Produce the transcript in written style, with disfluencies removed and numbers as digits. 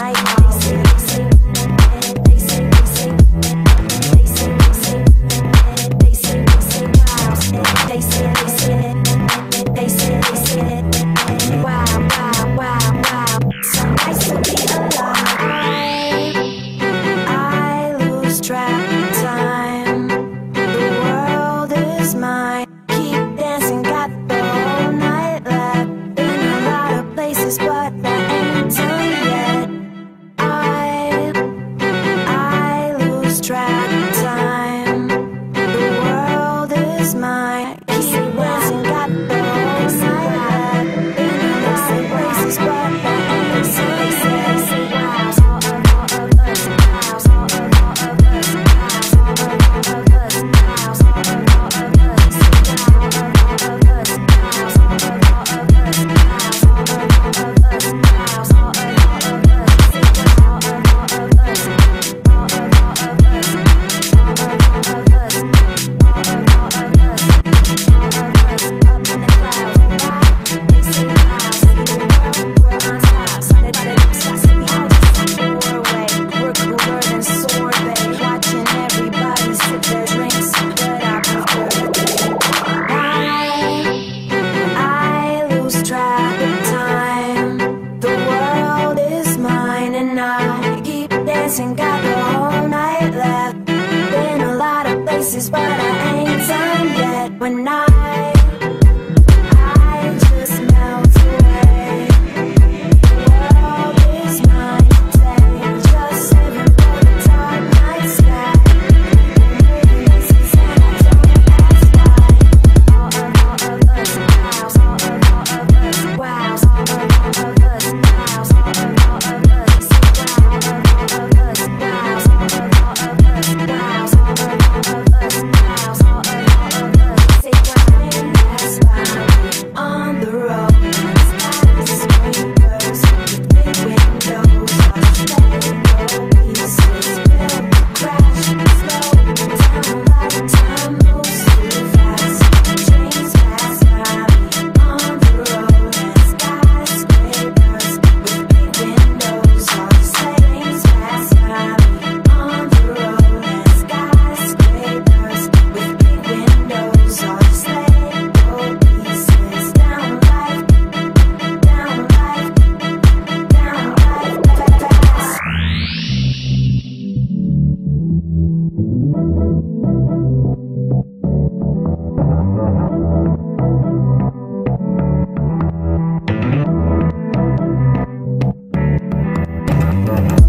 dancing, got the whole night left. Been a lot of places, but I ain't done yet. When I just melt away. The world is mine today. Just living for the dark night sky. This is how I don't ask why. All of us, all of us, wow. All of us, wow. On the road, skyscrapers with big windows, pieces will crash slow down like time moves too fast. Trains pass by on the road, skyscrapers with big windows, trains pass by on the road, skyscrapers with big windows, pieces down life fast.